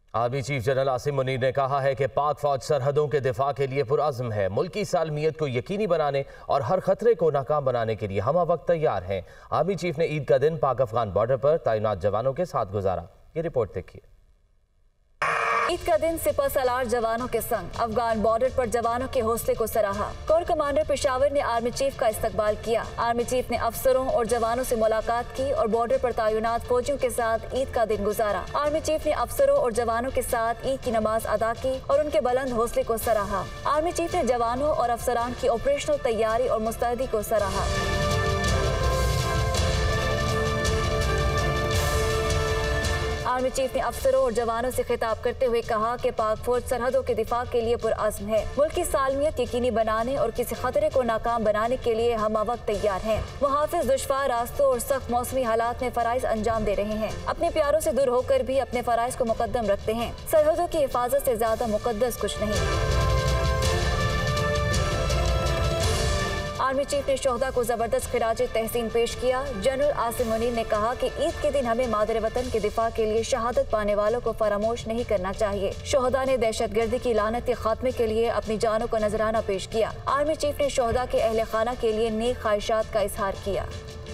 Army chief general Asim Munir ने कहा है कि पाक फौज सरहदों के दिफा के लिए पुरअज़्म है। मुल्की सालमियत को यकीनी बनाने और हर खतरे को नाकाम बनाने के लिए हम वक्त तैयार हैं। आर्मी चीफ ने ईद का दिन पाक अफगान बॉर्डर पर तैनात जवानों के साथ गुजारा। ये रिपोर्ट देखिए। ईद का दिन सिपह सलार जवानों के संग अफगान बॉर्डर पर जवानों के हौसले को सराहा। कोर कमांडर पेशावर ने आर्मी चीफ का इस्तकबाल किया। आर्मी चीफ ने अफसरों और जवानों से मुलाकात की और बॉर्डर पर तैनात फौजियों के साथ ईद का दिन गुजारा। आर्मी चीफ ने अफसरों और जवानों के साथ ईद की नमाज अदा की और उनके बुलंद हौसले को सराहा। आर्मी चीफ ने जवानों और अफसरान की ऑपरेशनल तैयारी और मुस्तैदी को सराहा। आर्मी चीफ ने अफसरों और जवानों से खिताब करते हुए कहा कि पाक फौज सरहदों के दिफा के लिए पुरअज़्म है। मुल्क की सालमियत यकीनी बनाने और किसी खतरे को नाकाम बनाने के लिए हम वक्त तैयार हैं। मुहाफिज दुश्वार रास्तों और सख्त मौसमी हालात में फराइज अंजाम दे रहे हैं। अपने प्यारों से दूर होकर भी अपने फराइज को मुकद्दम रखते हैं। सरहदों की हिफाजत से ज्यादा मुकद्दस कुछ नहीं। आर्मी चीफ ने शोहदा को जबरदस्त खिराज तहसीन पेश किया। जनरल आसिम मुनीर ने कहा कि ईद के दिन हमें मादर वतन के दिफा के लिए शहादत पाने वालों को फरामोश नहीं करना चाहिए। शोहदा ने दहशतगर्दी की लानत के खात्मे के लिए अपनी जानों का नजराना पेश किया। आर्मी चीफ ने शोहदा के अहले खाना के लिए नेक ख्वाहिशात का इजहार किया।